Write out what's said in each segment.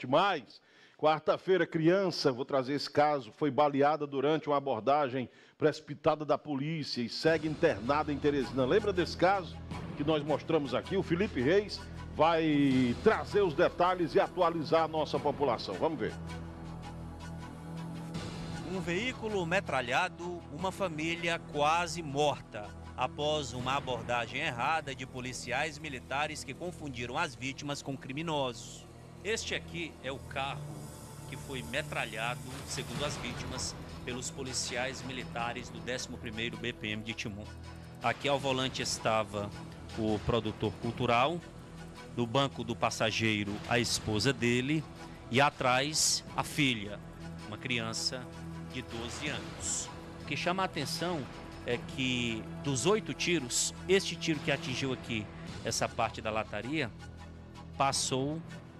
Norte. Mais, quarta-feira, criança, vou trazer esse caso, foi baleada durante uma abordagem precipitada da polícia e segue internada em Teresina. Lembra desse caso que nós mostramos aqui? O Felipe Reis vai trazer os detalhes e atualizar a nossa população. Vamos ver. Um veículo metralhado, uma família quase morta, após uma abordagem errada de policiais militares que confundiram as vítimas com criminosos. Este aqui é o carro que foi metralhado, segundo as vítimas, pelos policiais militares do 11º BPM de Timon. Aqui ao volante estava o produtor cultural, no banco do passageiro a esposa dele e atrás a filha, uma criança de 12 anos. O que chama a atenção é que dos 8 tiros, este tiro que atingiu aqui essa parte da lataria, passou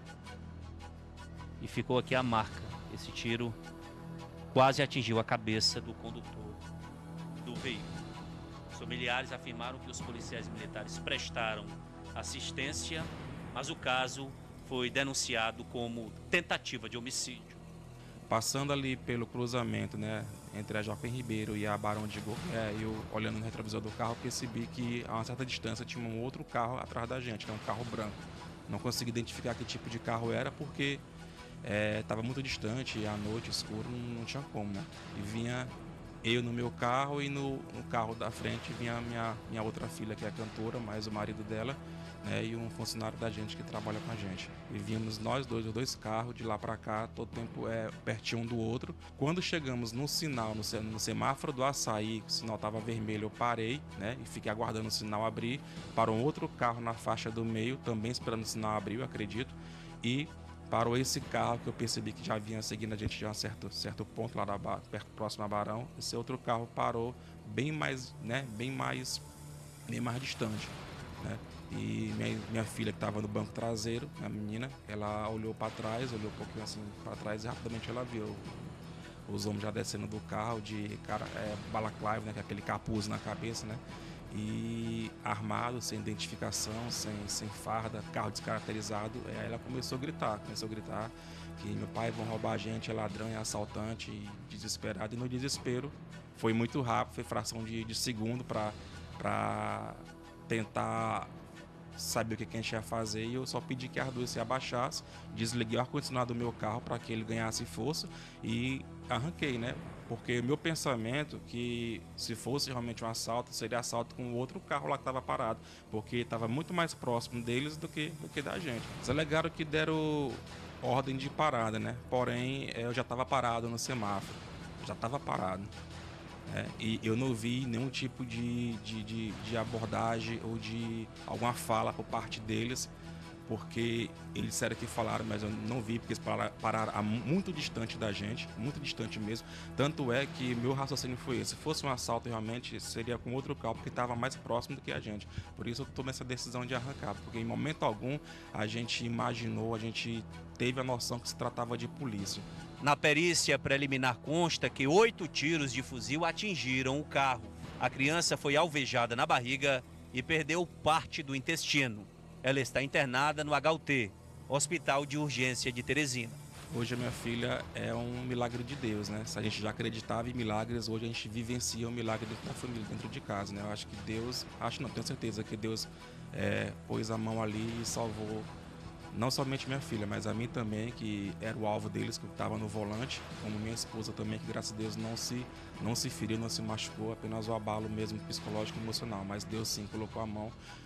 e ficou aqui a marca. Esse tiro quase atingiu a cabeça do condutor do veículo. Os familiares afirmaram que os policiais militares prestaram assistência, mas o caso foi denunciado como tentativa de homicídio. Passando ali pelo cruzamento, né, entre a Joaquim Ribeiro e a Barão de Goiás, eu olhando no retrovisor do carro percebi que a uma certa distância tinha um outro carro atrás da gente, que é um carro branco. Não consegui identificar que tipo de carro era porque estava muito distante e à noite, escuro, não tinha como, né? E vinha eu no meu carro e no carro da frente vinha minha outra filha, que é cantora, mais o marido dela, né, e um funcionário da gente que trabalha com a gente. E vimos nós dois, os 2 carros, de lá para cá, todo tempo pertinho um do outro. Quando chegamos no sinal, no semáforo do Açaí, o sinal estava vermelho, eu parei, né, e fiquei aguardando o sinal abrir. Parou um outro carro na faixa do meio, também esperando o sinal abrir, eu acredito, e parou esse carro que eu percebi que já vinha seguindo a gente de um certo ponto lá perto, próximo a Barão. Esse outro carro parou bem mais distante, né? E minha filha, que estava no banco traseiro, a menina, ela olhou para trás, olhou um pouquinho assim para trás e rapidamente ela viu os homens já descendo do carro de balaclava, né, que é aquele capuz na cabeça, né? E armado, sem identificação, sem farda, carro descaracterizado. Aí ela começou a gritar que meu pai vão roubar a gente, é ladrão, é assaltante, e desesperado. E no desespero foi muito rápido, foi fração de segundo para tentar saber o que a gente ia fazer, e eu só pedi que as 2 se abaixassem, desliguei o ar-condicionado do meu carro para que ele ganhasse força e arranquei, né? Porque o meu pensamento que se fosse realmente um assalto, seria assalto com o outro carro lá que estava parado, porque estava muito mais próximo deles do que da gente. Eles alegaram que deram ordem de parada, né? Porém, eu já estava parado no semáforo, já estava parado. E eu não vi nenhum tipo de abordagem ou de alguma fala por parte deles, porque eles disseram que falaram, mas eu não vi, porque eles pararam muito distante da gente, muito distante mesmo. Tanto é que meu raciocínio foi esse: se fosse um assalto realmente seria com outro carro, porque estava mais próximo do que a gente. Por isso eu tomei essa decisão de arrancar, porque em momento algum a gente imaginou, a gente teve a noção que se tratava de polícia. Na perícia preliminar consta que 8 tiros de fuzil atingiram o carro. A criança foi alvejada na barriga e perdeu parte do intestino. Ela está internada no HUT, Hospital de Urgência de Teresina. Hoje a minha filha é um milagre de Deus, né? Se a gente já acreditava em milagres, hoje a gente vivencia um milagre dentro da família, dentro de casa, né? Eu acho que Deus, tenho certeza que Deus pôs a mão ali e salvou não somente minha filha, mas a mim também, que era o alvo deles, que estava no volante, como minha esposa também, que graças a Deus não se feriu, não se machucou, apenas o abalo mesmo psicológico e emocional, mas Deus sim colocou a mão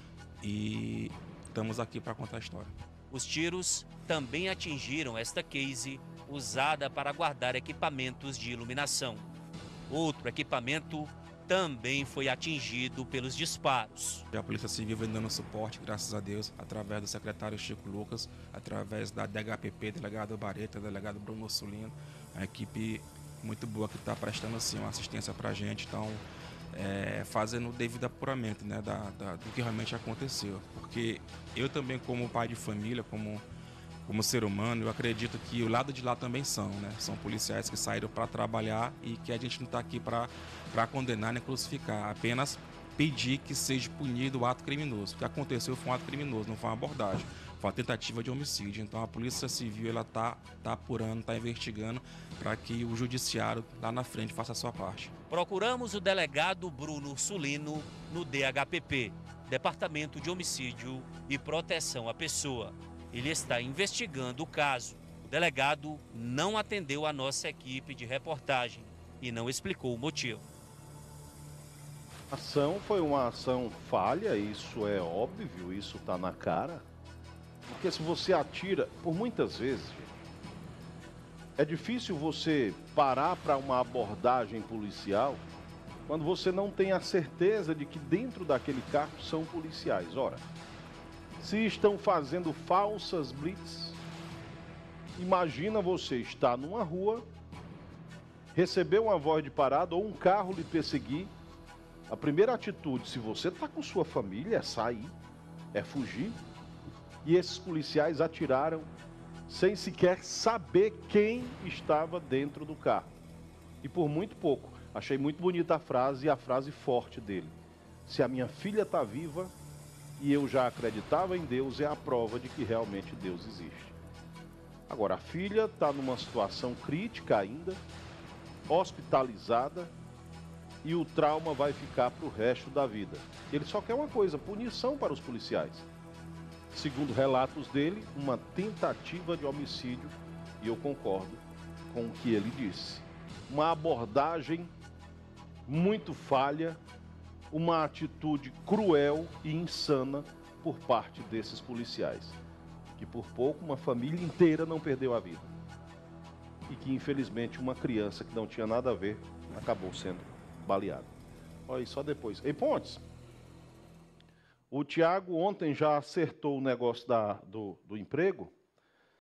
e estamos aqui para contar a história. Os tiros também atingiram esta case usada para guardar equipamentos de iluminação. Outro equipamento também foi atingido pelos disparos. A Polícia Civil vem dando suporte, graças a Deus, através do secretário Chico Lucas, através da DHPP, delegado Bareta, delegado Bruno Sulino, a equipe muito boa que está prestando assim, uma assistência para a gente, então fazendo o devido apuramento, né, do que realmente aconteceu. Porque eu também, como pai de família, como ser humano, eu acredito que o lado de lá também são policiais que saíram para trabalhar e que a gente não está aqui para condenar nem crucificar, apenas pedir que seja punido o ato criminoso. O que aconteceu foi um ato criminoso, não foi uma abordagem. foi uma tentativa de homicídio. Então a Polícia Civil ela tá apurando, está investigando para que o judiciário lá na frente faça a sua parte. Procuramos o delegado Bruno Sulino no DHPP, Departamento de Homicídio e Proteção à Pessoa. Ele está investigando o caso. O delegado não atendeu a nossa equipe de reportagem e não explicou o motivo. A ação foi uma ação falha, isso é óbvio, isso está na cara. Porque se você atira, por muitas vezes, gente, é difícil você parar para uma abordagem policial quando você não tem a certeza de que dentro daquele carro são policiais. Ora, se estão fazendo falsas blitz, imagina você estar numa rua, receber uma voz de parada ou um carro lhe perseguir. A primeira atitude, se você está com sua família, é sair, é fugir. E esses policiais atiraram sem sequer saber quem estava dentro do carro. E por muito pouco. Achei muito bonita a frase e a frase forte dele. Se a minha filha está viva e eu já acreditava em Deus, é a prova de que realmente Deus existe. Agora, a filha está numa situação crítica ainda, hospitalizada, e o trauma vai ficar para o resto da vida. Ele só quer uma coisa, punição para os policiais. Segundo relatos dele, uma tentativa de homicídio, e eu concordo com o que ele disse. Uma abordagem muito falha, uma atitude cruel e insana por parte desses policiais. Que por pouco uma família inteira não perdeu a vida. E que infelizmente uma criança que não tinha nada a ver acabou sendo baleada. Olha aí, só depois. Ei, Pontes, o Tiago ontem já acertou o negócio do emprego.